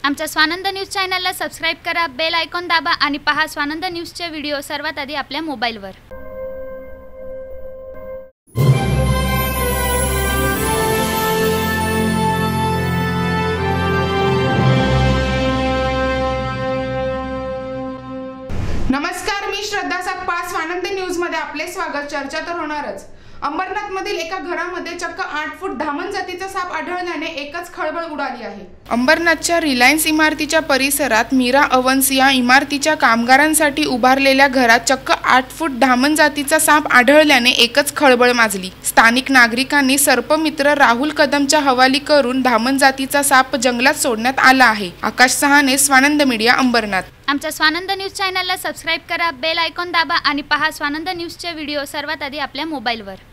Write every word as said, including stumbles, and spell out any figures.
आमच्या स्वानंद न्यूज चॅनलला सबस्क्राइब करा, बेल आयकॉन दाबा आणि पहा स्वानंद न्यूजचे व्हिडिओ सर्वात आधी आपल्या मोबाईलवर। नमस्कार, मी श्रद्धा सकपाळ, स्वानंद न्यूज मध्ये आपले स्वागत। चर्चा तर होणारच। अंबरनाथ मधील एका घरामध्ये चक्क आठ फूट धामण जातीचा साप आढळल्याने एकच खळबळ उडाली आहे। अंबरनाथच्या रिलायन्स इमारतीच्या परिसरात मीरा अवंस या इमारतीच्या कामगारांसाठी उभारलेल्या घरात चक्क आठ फूट धामण जातीचा साप आढळल्याने एकच खळबळ माजली। स्थानिक नागरिकांनी सर्पमित्र राहुल कदमच्या हवाली करून धामण जातीचा साप जंगलात सोडण्यात आला आहे। आकाश सहाने, स्वानंद मीडिया, अंबरनाथ। आमच्या स्वानंद न्यूज चॅनलला सबस्क्राइब करा, बेल आयकॉन दाबा आणि पहा स्वानंद न्यूजचे व्हिडिओ सर्वात आधी आपल्या मोबाईलवर।